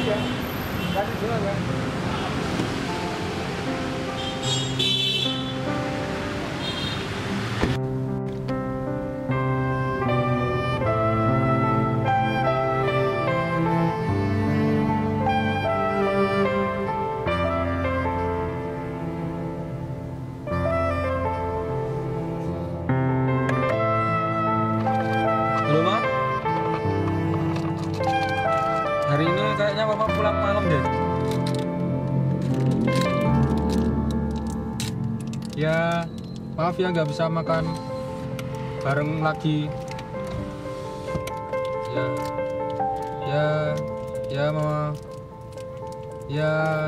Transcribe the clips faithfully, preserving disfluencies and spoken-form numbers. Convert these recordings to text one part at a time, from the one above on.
Iya. Kasih jual ya. Hari ini kayaknya Papa pulang malam deh. Ya, maaf ya nggak bisa makan bareng lagi. Ya, ya, ya Mama. Ya.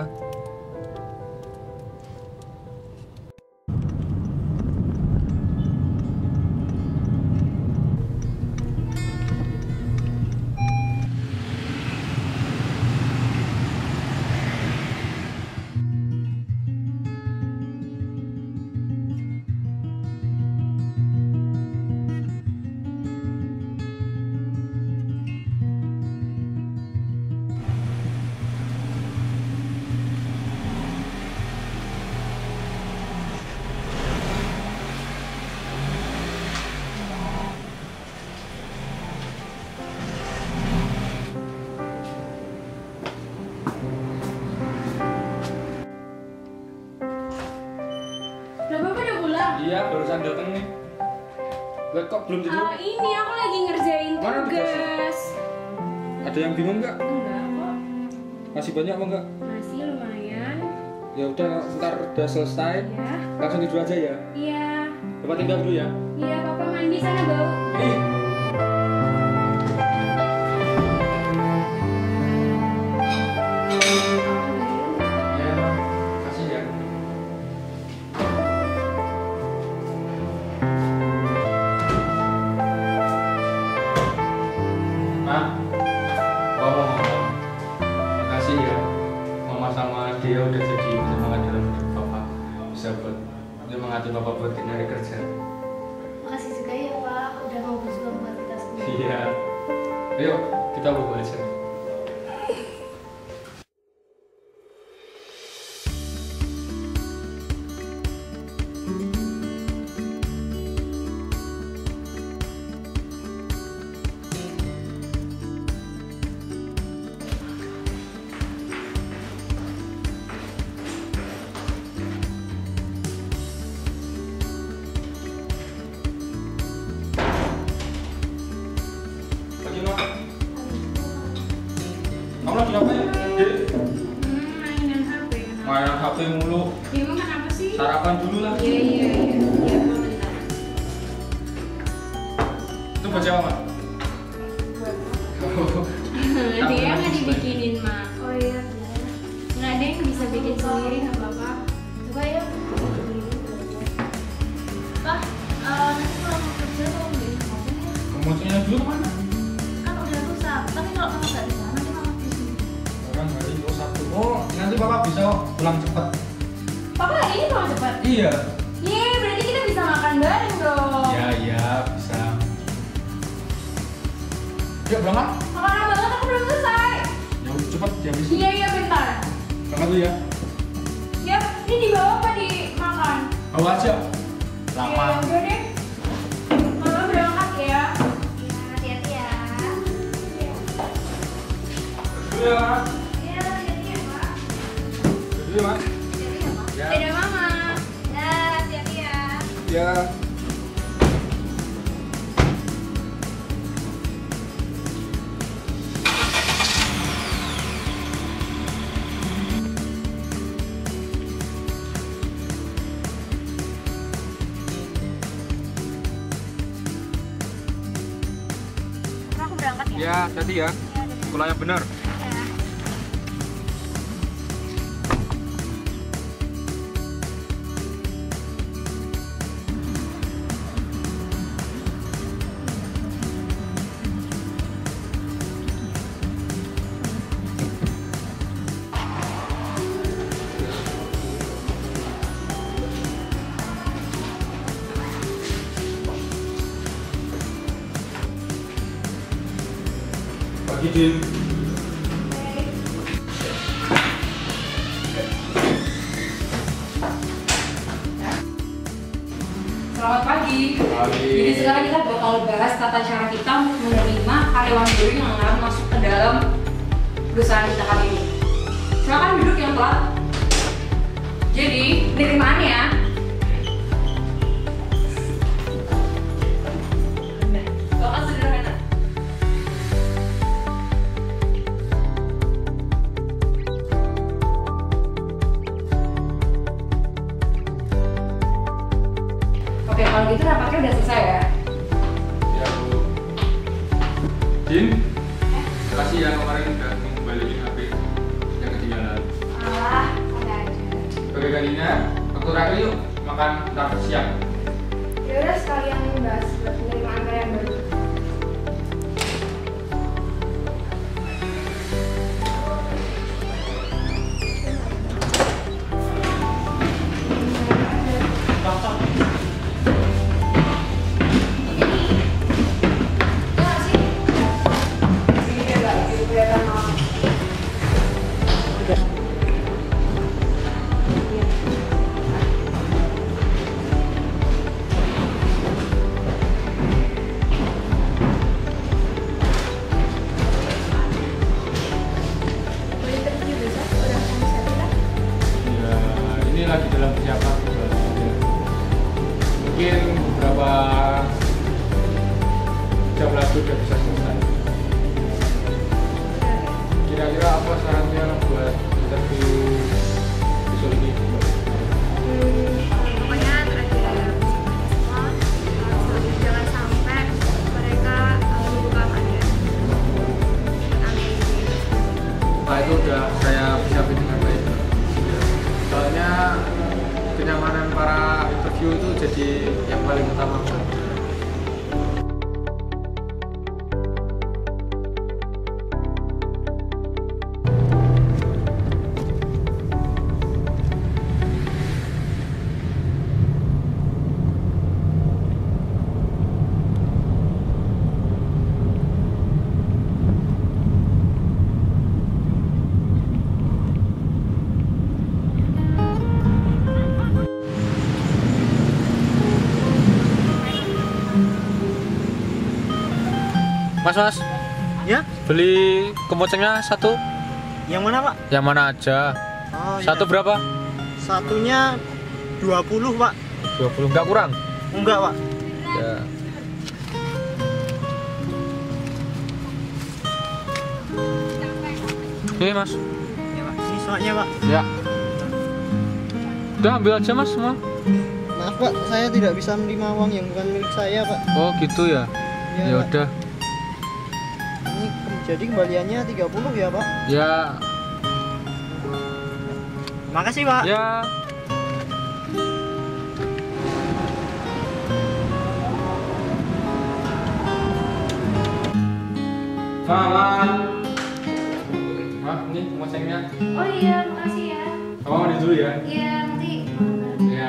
Udah Bapak udah pulang? Iya, barusan datang nih. Lihat kok belum tidur? Oh ini aku lagi ngerjain Mana tugas. Ada yang bingung nggak? Enggak kok, Masih banyak apa enggak? masih lumayan. Ya udah, ntar udah selesai. Ya, Langsung tidur aja ya. iya, Bapak tinggal dulu ya. iya Papa mandi sana bau. Ih. Ya, kasih ya. Mak, oh, makasih ya. Mama sama dia udah jadi penyemangat dalam hidup Papa. Bisa buat menyemangati Papa buat nyari kerja. Makasih juga ya Pak, udah mau berjuang buat kita semua. Iya. Ayo, kita bobo aja. Pagi, Mak. Kamu lagi ngapain? Dek, Hmm, mainan H P kenapa? mainan H P mulu. Ya emang kenapa sih? Sarapan dulu lah. Iya, iya, iya. Iya, Pak, bentar. Itu buat siapa, Mak? Dia nggak dibikinin, Mak. Oh iya, benar. Nggak ada yang bisa bikin sendiri, nggak apa-apa. Coba ya. Pak, eh, nanti kalau mau kerja tolong beliin mobil ya. Kemocenya dulu kemana? Kan udah rusak. Tapi kalau kamu nggak di sana, nanti mama di sini. Sekarang hari itu Sabtu. Oh, nanti Bapak bisa pulang cepat. Papa hari ini pulang cepat? Iya. Yeay, berarti kita bisa makan bareng dong. Iya, iya, bisa. Yuk, berangkat. Makan banget, aku belum selesai. Ya udah cepet dihabisin. Iya, iya, bentar. Berangkat dulu ya. Ya, ini dibawa apa dimakan? Bawa aja. Ya, Lama. udah deh. Mama berangkat ya. Ya, hati-hati ya. Dulu ya, Mak. Ya, hati-hati ya Pak. Dulu ya, Mak. Hati-hati ya Pak. Ya. Dadah Mama. Ya, hati-hati ya. Ya. Aku berangkat ya. Ya, hati ya. Sekolahnya benar. Ya. Pagi, Din. pagi. Pagi. Jadi sekarang kita bakal bahas tata cara kita untuk menerima karyawan baru yang akan masuk ke dalam perusahaan kita kali ini. Silakan duduk yang telat. Jadi penerimaannya bakal sederhana. Oke, kalau gitu rapatnya udah selesai ya. Ya Bu. Din, makasih ya kemarin udah balikin H P yang ketinggalan. Alah, ada aja. Oke kalinya, aku terakhir yuk makan makan siang. Ya udah sekalian bahas buat penerimaan karyawan baru. Ya, ini lagi dalam persiapan. Mungkin beberapa jam lagi udah bisa selesai. Kira-kira apa sarannya buat interview besok ini? Pokoknya ada semua, jangan sampai mereka membuka kalian. Nah itu udah saya siapin dengan baik. Soalnya kenyamanan para interview itu jadi yang paling utama. Mas, mas, Ya? beli kemocengnya satu. Yang mana Pak? Yang mana aja? Oh, Satu ya. berapa? Satunya dua puluh Pak. dua puluh, nggak kurang? Enggak Pak. Ya. Ini mas. Ya Pak. Ini soalnya Pak. Ya. Udah ambil aja mas semua. Maaf Pak, saya tidak bisa menerima uang yang bukan milik saya Pak. Oh gitu ya. Ya, Ya Pak. udah. Ini jadi kembaliannya tiga puluh ya Pak. Ya. Makasih Pak. Ya. Mama. Mah, ini kemocengnya. Oh iya, makasih ya. Kamu mandi dulu ya. Iya, nanti. Ya.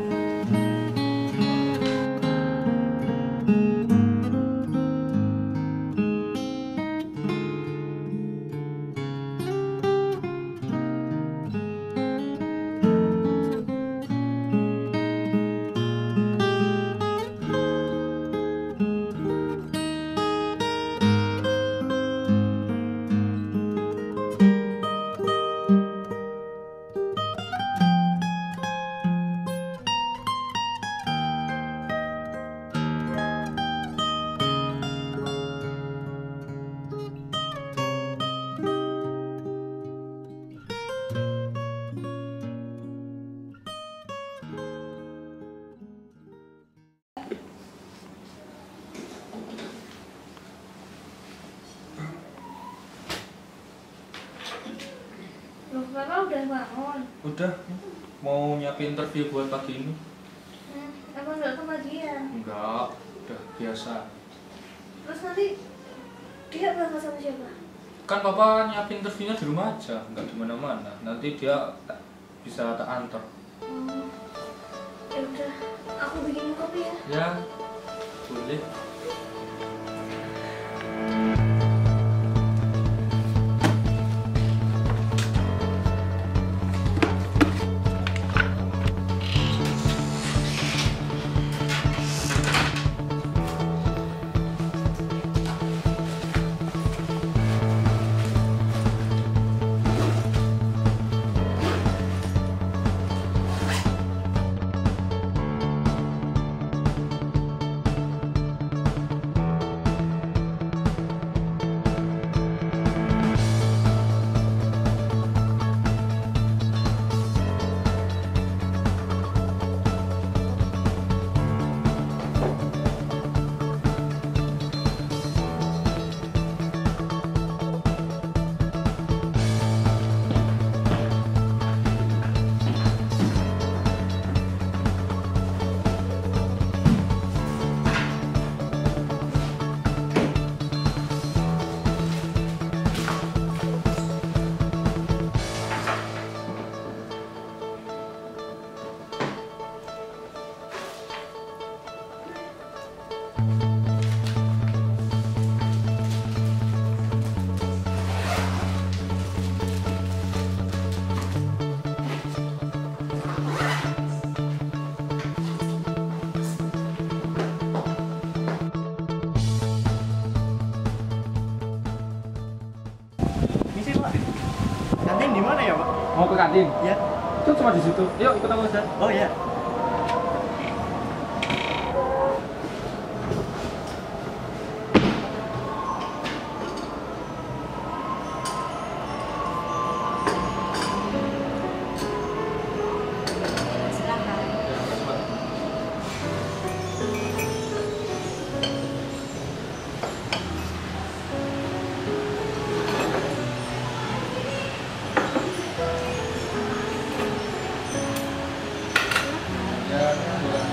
Loh, Bapak udah bangun. Udah. Mau nyiapin interview buat pagi ini? Hmm, emang nggak kebagian. Enggak. Udah biasa. Terus nanti dia bakal sama siapa? Kan papa nyiapin interviewnya di rumah aja, nggak di mana-mana. Nanti dia bisa tak antar. Hmm, ya udah, aku bikin kopi ya. Ya, boleh. di mana ya, Pak? Mau ke kantin? Ya. Itu cuma di situ. Yuk ikut aku aja. Oh ya. Silakan. Ya, makasih, Pak. Ya, boleh.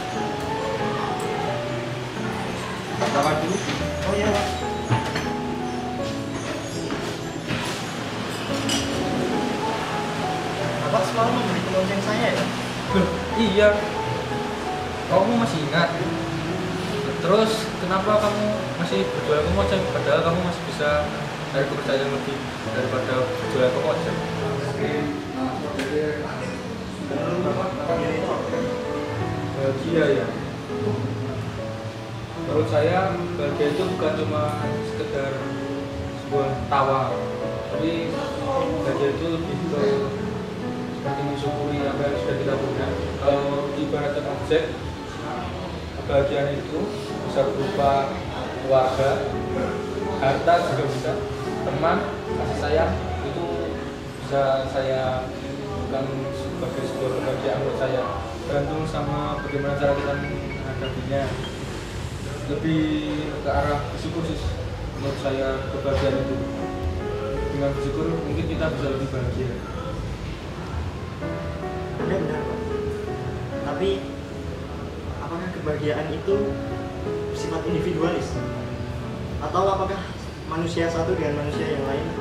Makan dulu. Oh ya, Pak. Bapak semalam membeli lonceng saya ya? Loh, iya. Kamu masih ingat? Terus kenapa kamu masih berjualan kemoceng padahal kamu masih bisa cari pekerjaan yang lebih daripada berjualan kemoceng? Menurut Bapak bahagia itu apa? Bahagia ya. Menurut saya bahagia itu bukan cuma sekedar sebuah tawa, tapi bahagia itu lebih ke seperti mensyukuri apa yang sudah kita punya. Kalau ibaratkan objek, kebahagiaan itu bisa berupa keluarga, harta juga bisa, teman, kasih sayang, itu bisa saya bukan sebagai sebuah kebahagiaan menurut saya. Tergantung sama bagaimana cara kita menghadapinya. Lebih ke arah bersyukur sih menurut saya kebahagiaan itu. Dengan bersyukur mungkin kita bisa lebih bahagia. Anda benar, Pak. Tapi apakah kebahagiaan itu bersifat individualis? Atau apakah manusia satu dengan manusia yang lain?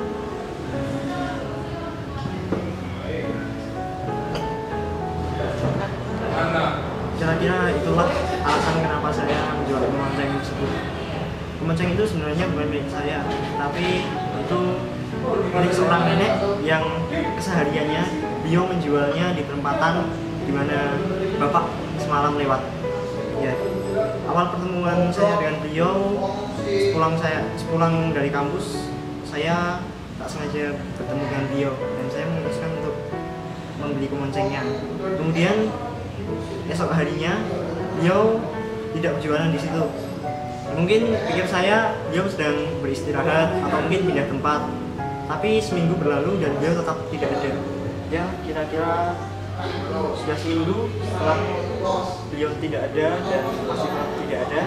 Mana? Kira-kira itulah alasan kenapa saya menjual kemonceng tersebut. Kemonceng itu sebenarnya bukan milik saya, tapi itu milik seorang nenek yang kesehariannya beliau menjualnya di perempatan di mana bapak semalam lewat. Ya, awal pertemuan saya dengan beliau sepulang saya sepulang dari kampus, saya tak sengaja bertemu dengan beliau dan saya memutuskan untuk membeli kemoncengnya. Kemudian esok harinya beliau tidak berjualan di situ. Mungkin pikir saya beliau sedang beristirahat atau mungkin pindah tempat. Tapi seminggu berlalu dan beliau tetap tidak ada. Ya, kira-kira sudah seminggu setelah beliau tidak ada dan masih tetap tidak ada.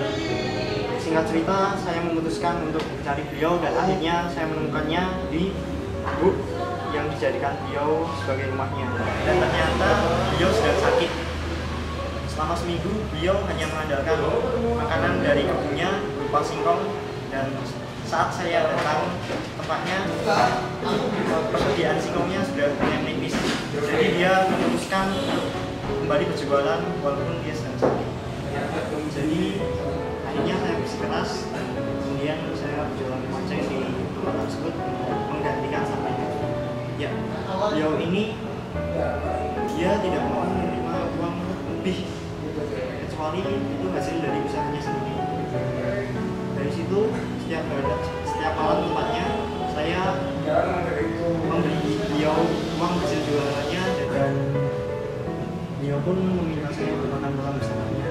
Singkat cerita, saya memutuskan untuk mencari beliau dan akhirnya saya menemukannya di gub yang dijadikan beliau sebagai rumahnya. Dan ternyata beliau sedang sakit. Selama seminggu beliau hanya mengandalkan makanan dari kebunnya berupa singkong, dan saat saya datang tempatnya persediaan singkongnya sudah mulai menipis. Jadi dia memutuskan kembali berjualan walaupun dia sedang sakit. Jadi akhirnya saya bersikeras, kemudian saya berjualan kemonceng di tempat tersebut menggantikan sampahnya. Ya, beliau ini dia tidak mau menerima uang lebih kecuali itu hasil dari usahanya sendiri. Dari situ setiap hari, setiap malam tempatnya saya memberi beliau uang hasil jualannya dan beliau pun meminta saya untuk makan malam bersamanya.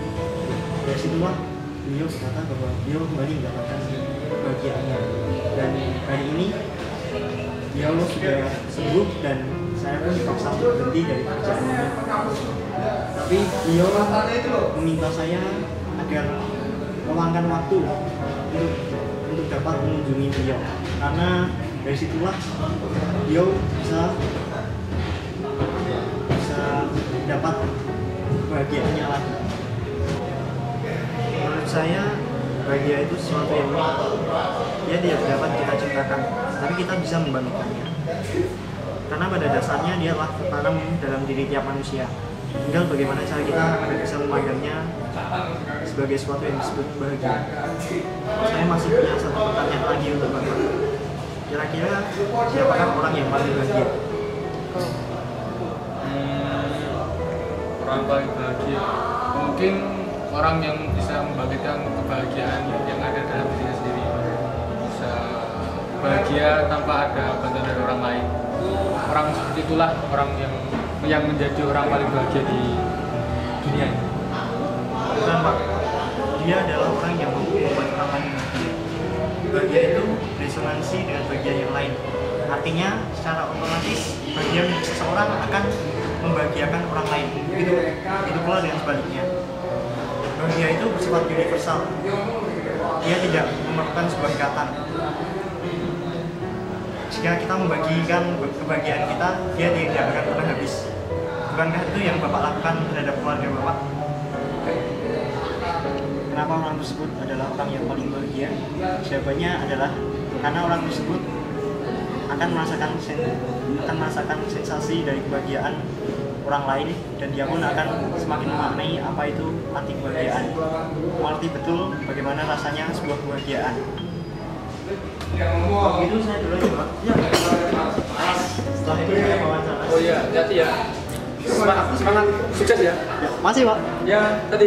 Dari situlah beliau berkata bahwa beliau kembali mendapatkan kebahagiaannya, dan hari ini beliau sudah sembuh dan saya pun dipaksa untuk berhenti dari pekerjaannya. Tapi beliau meminta saya agar meluangkan waktu untuk untuk dapat mengunjungi beliau, karena dari situlah beliau bisa bisa dapat kebahagiaannya lagi. Menurut saya bahagia itu sesuatu yang unik. Dia tidak dapat kita ciptakan, tapi kita bisa membangunkannya. Karena pada dasarnya dia adalah tertanam dalam diri tiap manusia. Tinggal bagaimana cara kita agar bisa memegangnya sebagai sesuatu yang disebut bahagia. Saya masih punya satu pertanyaan lagi untuk Bapak. Kira-kira siapakah orang yang paling bahagia? Hmm, orang paling bahagia mungkin orang yang bisa membangkitkan kebahagiaan yang ada dalam dirinya sendiri. Bisa bahagia tanpa ada bantuan dari orang lain. Orang seperti itulah orang yang yang menjadi orang paling bahagia di dunia ini. Bukan Pak, dia adalah orang yang mampu membuat orang lain bahagia. Bahagia itu resonansi dengan bahagia yang lain. Artinya secara otomatis bahagia milik seseorang akan membahagiakan orang lain. Itu itu pula dengan sebaliknya. Bahagia itu bersifat universal. Dia tidak memerlukan sebuah ikatan. Jika kita membagikan kebahagiaan kita, dia tidak akan pernah habis. Bukankah itu yang Bapak lakukan terhadap keluarga Bapak? Kenapa orang tersebut adalah orang yang paling bahagia? Jawabannya adalah karena orang tersebut akan merasakan sen akan merasakan sensasi dari kebahagiaan orang lain, dan dia pun akan semakin memaknai apa itu arti kebahagiaan, mengerti betul bagaimana rasanya sebuah kebahagiaan. Oh, itu saya dulu ya Pak. Ya. Setelah itu saya wawancara. Oh iya, hati ya. Semangat, semangat, sukses ya. Ya, masih Pak. Ya, tadi.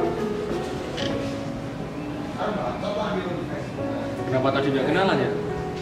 Kenapa tadi nggak kenalan ya?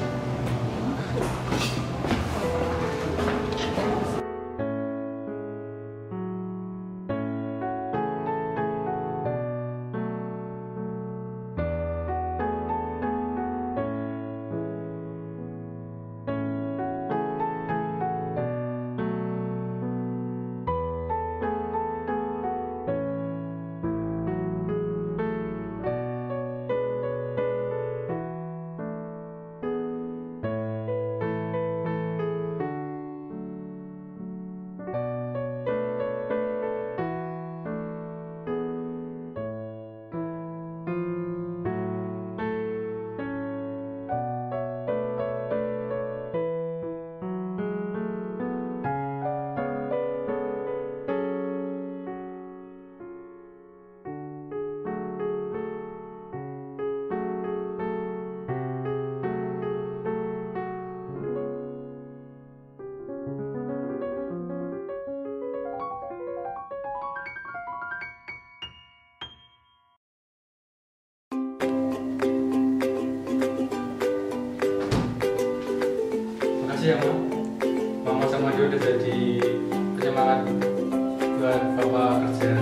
Makasih ya Bu, Mama sama dia udah jadi penyemangat buat Bapak kerja.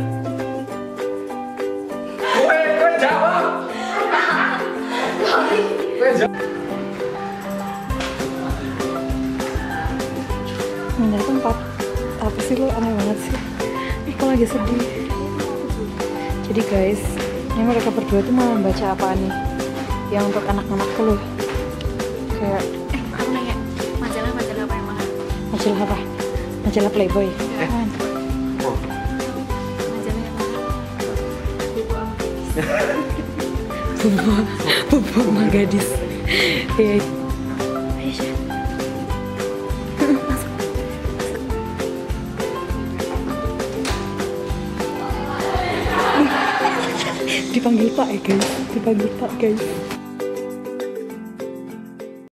Woi, woi jawab. Woi jawab. Nggak tempat. Apa sih lo, aneh banget sih. Aku lagi sedih. Jadi guys, ini mereka berdua tuh mau membaca apa nih? Yang untuk anak-anakku loh. Kayak Eh, aku nanya, majalah-majalah apa yang mana? majalah apa? Majalah Playboy. Eh. Apaan? Majalah yang mana? Buku Angkis. Bubu, bubu sama gadis. Iya. Ayo Syah. Masuk. Dipanggil Pak ya guys, dipanggil Pak guys.